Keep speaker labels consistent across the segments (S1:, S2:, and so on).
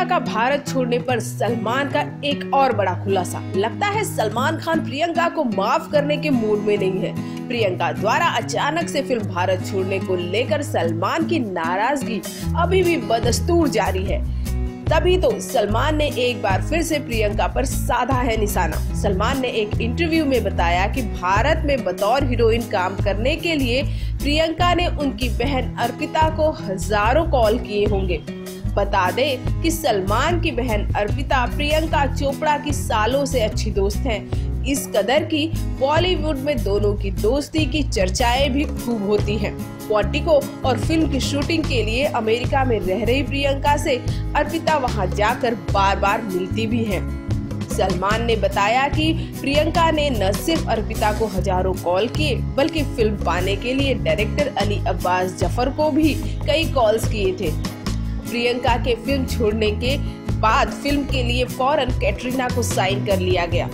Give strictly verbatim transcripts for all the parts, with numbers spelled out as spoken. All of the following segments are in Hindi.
S1: का भारत छोड़ने पर सलमान का एक और बड़ा खुलासा। लगता है सलमान खान प्रियंका को माफ करने के मूड में नहीं है। प्रियंका द्वारा अचानक से फिल्म भारत छोड़ने को लेकर सलमान की नाराजगी अभी भी बदस्तूर जारी है। तभी तो सलमान ने एक बार फिर से प्रियंका पर साधा है निशाना। सलमान ने एक इंटरव्यू में बताया कि भारत में बतौर हीरोइन काम करने के लिए प्रियंका ने उनकी बहन अर्पिता को हजारों कॉल किए होंगे। बता दे कि सलमान की बहन अर्पिता प्रियंका चोपड़ा की सालों से अच्छी दोस्त हैं। इस कदर की बॉलीवुड में दोनों की दोस्ती की चर्चाएं भी खूब होती हैं। क्वांटिको और फिल्म की शूटिंग के लिए अमेरिका में रह रही प्रियंका से अर्पिता वहां जाकर बार बार मिलती भी हैं। सलमान ने बताया कि प्रियंका ने न सिर्फ अर्पिता को हजारों कॉल किए बल्कि फिल्म पाने के लिए डायरेक्टर अली अब्बास जफर को भी कई कॉल्स किए थे। प्रियंका के फिल्म छोड़ने के बाद फिल्म के लिए फौरन कैटरीना को साइन कर लिया गया।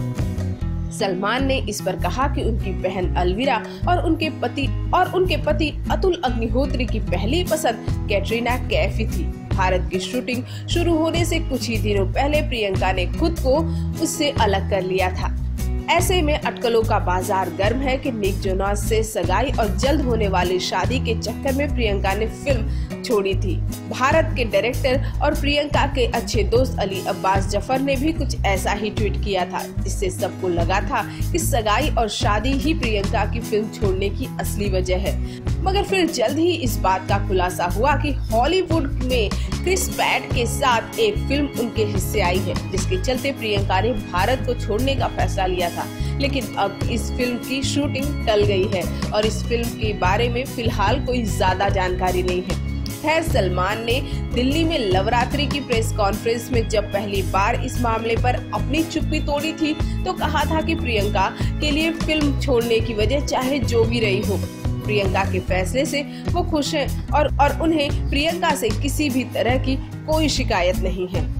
S1: सलमान ने इस पर कहा कि उनकी बहन अलविरा और उनके पति और उनके पति अतुल अग्निहोत्री की पहली पसंद कैटरीना कैफ ही थी। भारत की शूटिंग शुरू होने से कुछ ही दिनों पहले प्रियंका ने खुद को उससे अलग कर लिया था। ऐसे में अटकलों का बाजार गर्म है कि निक जोनास से सगाई और जल्द होने वाली शादी के चक्कर में प्रियंका ने फिल्म छोड़ी थी। भारत के डायरेक्टर और प्रियंका के अच्छे दोस्त अली अब्बास जफर ने भी कुछ ऐसा ही ट्वीट किया था, जिससे सबको लगा था कि सगाई और शादी ही प्रियंका की फिल्म छोड़ने की असली वजह है। मगर फिर जल्द ही इस बात का खुलासा हुआ कि हॉलीवुड में क्रिस पैट के साथ एक फिल्म उनके हिस्से आई है, जिसके चलते प्रियंका ने भारत को छोड़ने का फैसला लिया था। लेकिन अब इस फिल्म की शूटिंग टल गई है और इस फिल्म के बारे में फिलहाल कोई ज्यादा जानकारी नहीं है। खैर, सलमान ने दिल्ली में नवरात्रि की प्रेस कॉन्फ्रेंस में जब पहली बार इस मामले पर अपनी चुप्पी तोड़ी थी तो कहा था कि प्रियंका के लिए फिल्म छोड़ने की वजह चाहे जो भी रही हो, प्रियंका के फैसले से वो खुश हैं और और उन्हें प्रियंका से किसी भी तरह की कोई शिकायत नहीं है।